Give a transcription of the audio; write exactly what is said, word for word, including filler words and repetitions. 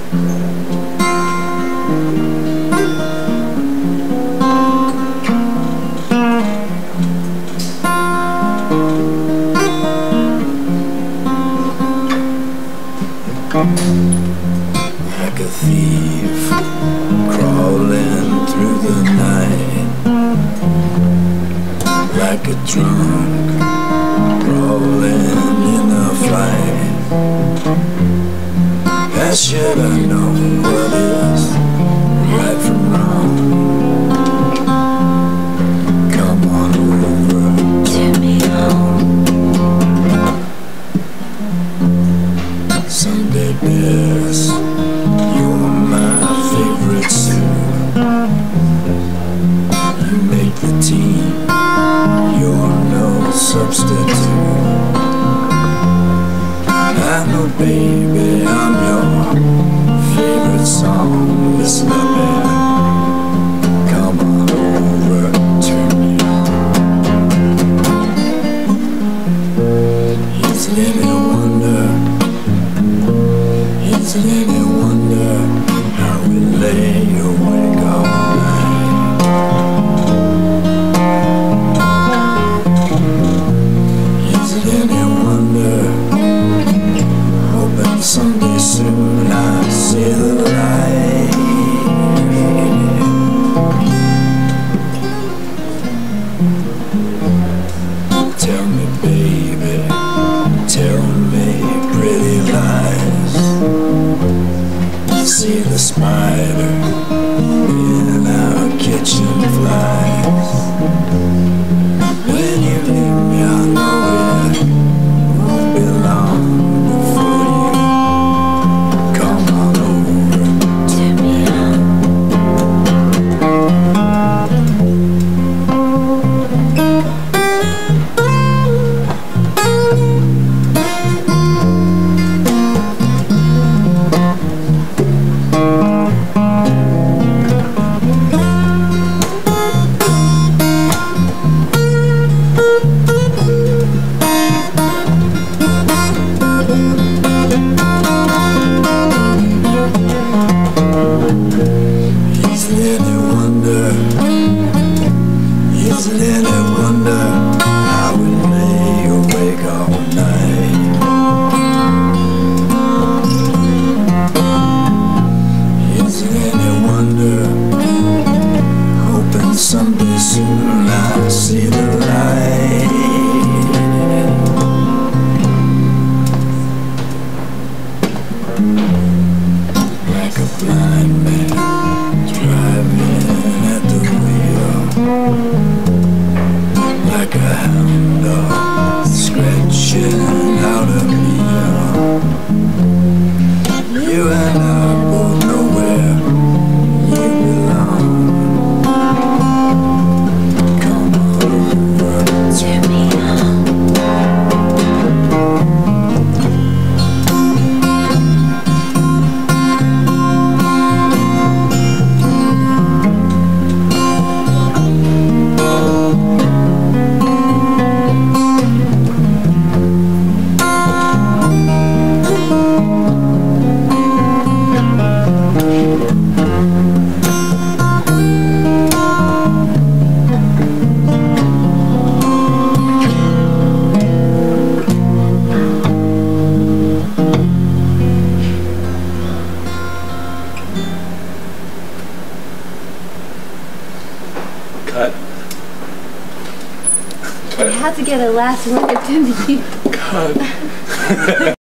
Like a thief crawling through the night, like a drunk crawling in a flight. How should I know what is right from wrong? Come on over to me home. Sunday best, you're my favorite suit. You make the team, you're no substitute. I know, baby, I'm your favorite song. Listen up, baby, come on over to me. Is it any wonder? Is it any wonder how we lay awake all night? Is it any wonder, hoping someday soon I'll see the light? Tell me, baby, tell me pretty lies. See the spider in our kitchen flies. When you leave me, I know it won't be long before you come on over to me. Is it any wonder, is it any wonder how we lay awake all night? Is it any wonder, hoping someday soon I'll see the light? Like a blind man driving at the wheel, like a hound dog scratching out a meal. You and I both know where you belong. Come on over to me Cut. I have to get a last word, Timothy. Cut.